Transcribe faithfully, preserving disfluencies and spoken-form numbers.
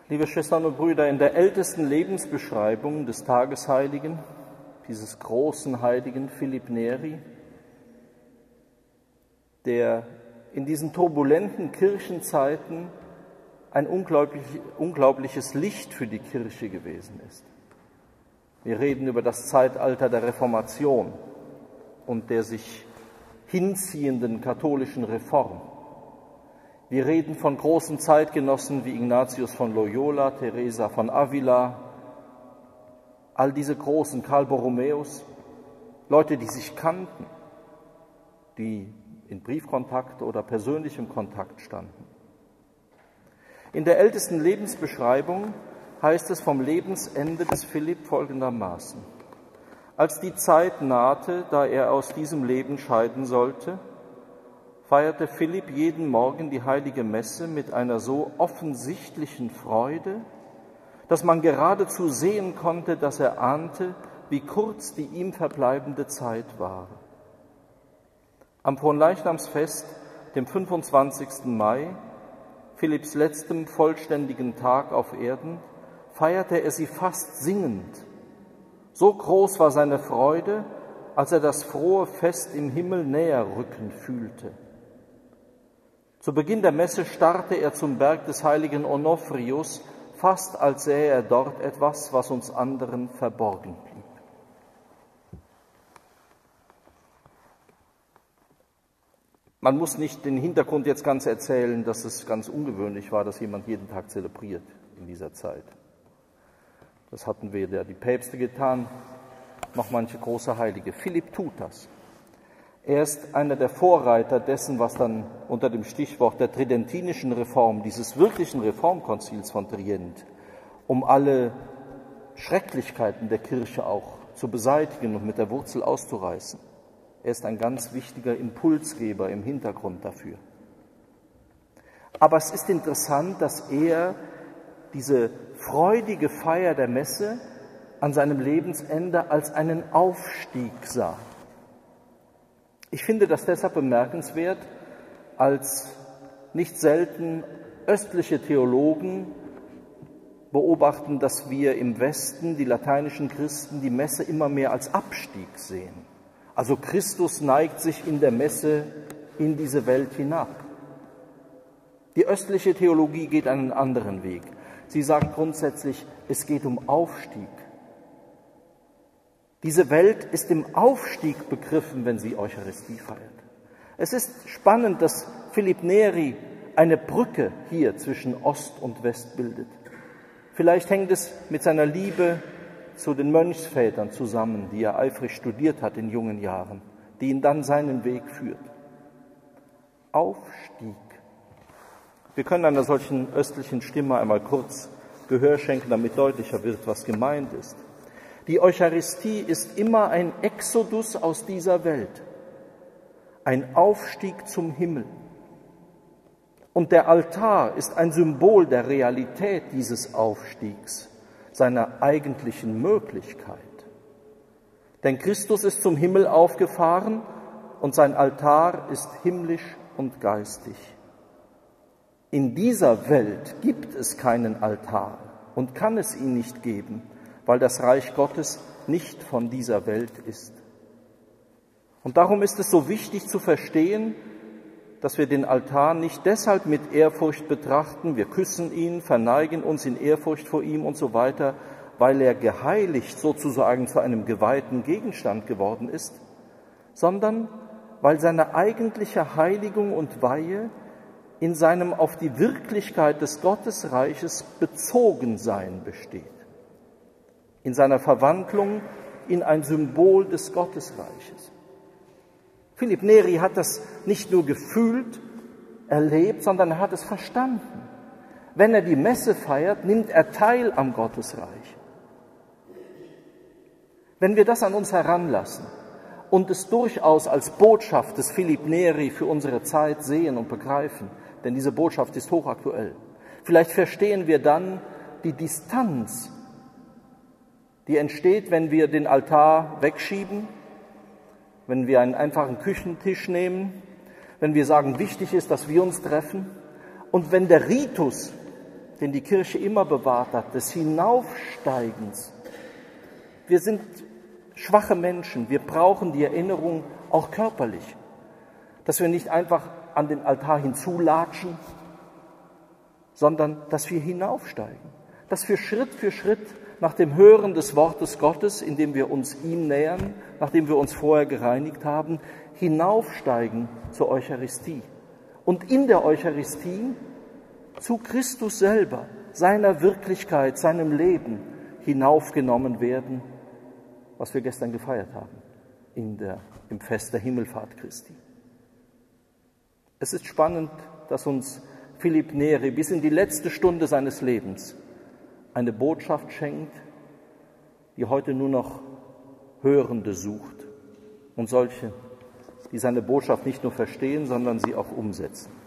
Liebe Schwestern und Brüder, in der ältesten Lebensbeschreibung des Tagesheiligen, dieses großen Heiligen Philipp Neri, der in diesen turbulenten Kirchenzeiten ein unglaublich, unglaubliches Licht für die Kirche gewesen ist. Wir reden über das Zeitalter der Reformation und der sich hinziehenden katholischen Reform. Wir reden von großen Zeitgenossen wie Ignatius von Loyola, Teresa von Avila, all diese großen, Karl Borromäus, Leute, die sich kannten, die in Briefkontakt oder persönlichem Kontakt standen. In der ältesten Lebensbeschreibung heißt es vom Lebensende des Philipp folgendermaßen: Als die Zeit nahte, da er aus diesem Leben scheiden sollte, feierte Philipp jeden Morgen die heilige Messe mit einer so offensichtlichen Freude, dass man geradezu sehen konnte, dass er ahnte, wie kurz die ihm verbleibende Zeit war. Am Fronleichnamsfest, dem fünfundzwanzigsten Mai, Philipps letztem vollständigen Tag auf Erden, feierte er sie fast singend. So groß war seine Freude, als er das frohe Fest im Himmel näher rücken fühlte. Zu Beginn der Messe starrte er zum Berg des heiligen Onofrius, fast als sähe er dort etwas, was uns anderen verborgen blieb. Man muss nicht den Hintergrund jetzt ganz erzählen, dass es ganz ungewöhnlich war, dass jemand jeden Tag zelebriert in dieser Zeit. Das hatten weder die Päpste getan, noch manche große Heilige. Philipp tut das. Er ist einer der Vorreiter dessen, was dann unter dem Stichwort der tridentinischen Reform, dieses wirklichen Reformkonzils von Trient, um alle Schrecklichkeiten der Kirche auch zu beseitigen und mit der Wurzel auszureißen. Er ist ein ganz wichtiger Impulsgeber im Hintergrund dafür. Aber es ist interessant, dass er diese freudige Feier der Messe an seinem Lebensende als einen Aufstieg sah. Ich finde das deshalb bemerkenswert, als nicht selten östliche Theologen beobachten, dass wir im Westen, die lateinischen Christen, die Messe immer mehr als Abstieg sehen. Also Christus neigt sich in der Messe in diese Welt hinab. Die östliche Theologie geht einen anderen Weg. Sie sagt grundsätzlich, es geht um Aufstieg. Diese Welt ist im Aufstieg begriffen, wenn sie Eucharistie feiert. Es ist spannend, dass Philipp Neri eine Brücke hier zwischen Ost und West bildet. Vielleicht hängt es mit seiner Liebe zu den Mönchsvätern zusammen, die er eifrig studiert hat in jungen Jahren, die ihn dann seinen Weg führt. Aufstieg. Wir können einer solchen östlichen Stimme einmal kurz Gehör schenken, damit deutlicher wird, was gemeint ist. Die Eucharistie ist immer ein Exodus aus dieser Welt, ein Aufstieg zum Himmel. Und der Altar ist ein Symbol der Realität dieses Aufstiegs, seiner eigentlichen Möglichkeit. Denn Christus ist zum Himmel aufgefahren und sein Altar ist himmlisch und geistig. In dieser Welt gibt es keinen Altar und kann es ihn nicht geben, weil das Reich Gottes nicht von dieser Welt ist. Und darum ist es so wichtig zu verstehen, dass wir den Altar nicht deshalb mit Ehrfurcht betrachten, wir küssen ihn, verneigen uns in Ehrfurcht vor ihm und so weiter, weil er geheiligt sozusagen zu einem geweihten Gegenstand geworden ist, sondern weil seine eigentliche Heiligung und Weihe in seinem auf die Wirklichkeit des Gottesreiches Bezogensein besteht, in seiner Verwandlung in ein Symbol des Gottesreiches. Philipp Neri hat das nicht nur gefühlt, erlebt, sondern er hat es verstanden. Wenn er die Messe feiert, nimmt er teil am Gottesreich. Wenn wir das an uns heranlassen und es durchaus als Botschaft des Philipp Neri für unsere Zeit sehen und begreifen, denn diese Botschaft ist hochaktuell, vielleicht verstehen wir dann die Distanz, die entsteht, wenn wir den Altar wegschieben, wenn wir einen einfachen Küchentisch nehmen, wenn wir sagen, wichtig ist, dass wir uns treffen und wenn der Ritus den die Kirche immer bewahrt hat, des Hinaufsteigens. Wir sind schwache Menschen, wir brauchen die Erinnerung auch körperlich, dass wir nicht einfach an den Altar hinzulatschen, sondern dass wir hinaufsteigen, dass wir Schritt für Schritt nach dem Hören des Wortes Gottes, indem wir uns ihm nähern, nachdem wir uns vorher gereinigt haben, hinaufsteigen zur Eucharistie und in der Eucharistie zu Christus selber, seiner Wirklichkeit, seinem Leben hinaufgenommen werden, was wir gestern gefeiert haben in der, im Fest der Himmelfahrt Christi. Es ist spannend, dass uns Philipp Neri bis in die letzte Stunde seines Lebens eine Botschaft schenkt, die heute nur noch Hörende sucht und solche, die seine Botschaft nicht nur verstehen, sondern sie auch umsetzen.